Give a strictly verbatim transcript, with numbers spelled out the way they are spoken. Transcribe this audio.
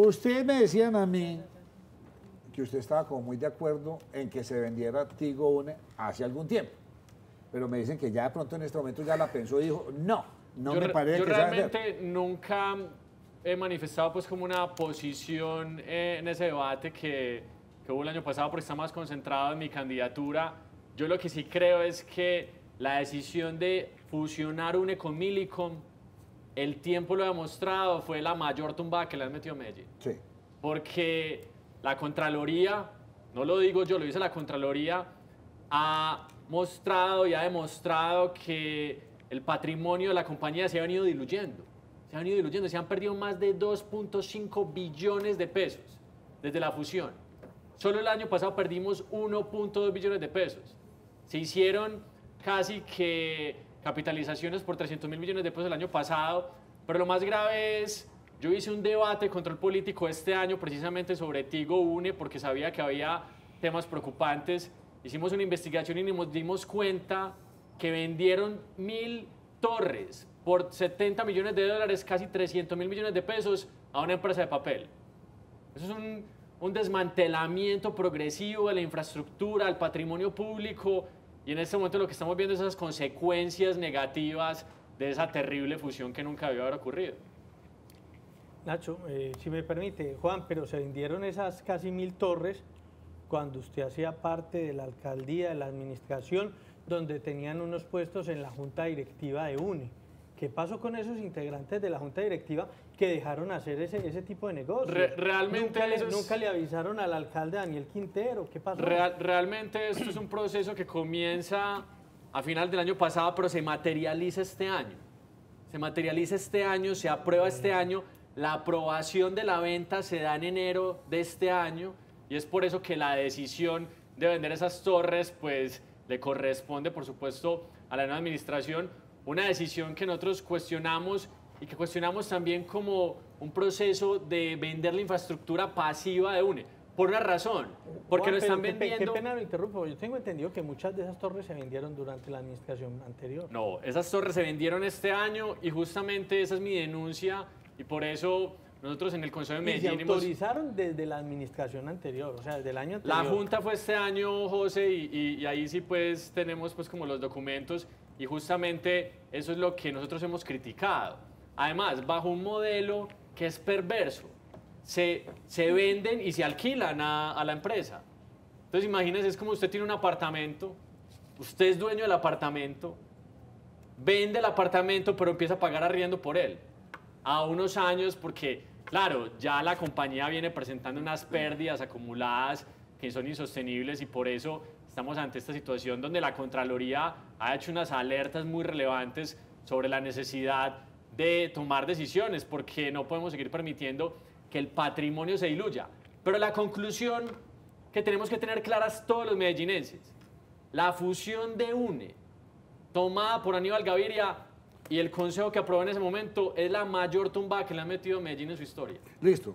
Ustedes me decían a mí que usted estaba como muy de acuerdo en que se vendiera Tigo Une hace algún tiempo. Pero me dicen que ya de pronto en este momento ya la pensó y dijo, no, no yo, me parece yo que sea realmente nunca he manifestado pues como una posición eh, en ese debate que, que hubo el año pasado porque está más concentrado en mi candidatura. Yo lo que sí creo es que la decisión de fusionar UNE con Millicom, el tiempo lo ha demostrado, fue la mayor tumbada que le han metido a Medellín. Sí. Porque la Contraloría, no lo digo yo, lo dice la Contraloría, ha mostrado y ha demostrado que el patrimonio de la compañía se ha venido diluyendo. Se ha venido diluyendo, se han perdido más de dos punto cinco billones de pesos desde la fusión. Solo el año pasado perdimos uno punto dos billones de pesos. Se hicieron casi que capitalizaciones por trescientos mil millones de pesos el año pasado, pero lo más grave es, yo hice un debate de control político este año precisamente sobre Tigo Une porque sabía que había temas preocupantes. Hicimos una investigación y nos dimos cuenta que vendieron mil torres por setenta millones de dólares, casi trescientos mil millones de pesos, a una empresa de papel. Eso es un, un desmantelamiento progresivo de la infraestructura, del patrimonio público, y en este momento lo que estamos viendo es esas consecuencias negativas de esa terrible fusión que nunca debió haber ocurrido. Nacho, eh, si me permite, Juan, pero se vendieron esas casi mil torres cuando usted hacía parte de la alcaldía, de la administración, donde tenían unos puestos en la junta directiva de UNE. ¿Qué pasó con esos integrantes de la junta directiva que dejaron hacer ese, ese tipo de negocios? Re realmente ¿Nunca le, es... ¿Nunca le avisaron al alcalde Daniel Quintero? ¿Qué pasó? Real, realmente esto es un proceso que comienza a final del año pasado, pero se materializa este año. Se materializa este año, se aprueba este año. La aprobación de la venta se da en enero de este año y es por eso que la decisión de vender esas torres pues le corresponde, por supuesto, a la nueva administración. Una decisión que nosotros cuestionamos y que cuestionamos también como un proceso de vender la infraestructura pasiva de UNE. Por una razón, porque Juan, lo están qué, vendiendo... Qué pena lo interrumpo, yo tengo entendido que muchas de esas torres se vendieron durante la administración anterior. No, esas torres se vendieron este año y justamente esa es mi denuncia y por eso nosotros en el Consejo de Medellín... Y se autorizaron hemos... desde la administración anterior, o sea, desde el año anterior. La Junta fue este año, José, y, y, y ahí sí pues tenemos pues como los documentos y justamente eso es lo que nosotros hemos criticado. Además, bajo un modelo que es perverso, se, se venden y se alquilan a, a la empresa. Entonces imagínense, es como usted tiene un apartamento, usted es dueño del apartamento, vende el apartamento pero empieza a pagar arriendo por él a unos años porque, claro, ya la compañía viene presentando unas pérdidas acumuladas que son insostenibles y por eso estamos ante esta situación donde la Contraloría ha hecho unas alertas muy relevantes sobre la necesidad de tomar decisiones porque no podemos seguir permitiendo que el patrimonio se diluya. Pero la conclusión que tenemos que tener claras todos los medellinenses, la fusión de UNE tomada por Aníbal Gaviria y el consejo que aprobó en ese momento es la mayor tumbada que le han metido a Medellín en su historia. Listo.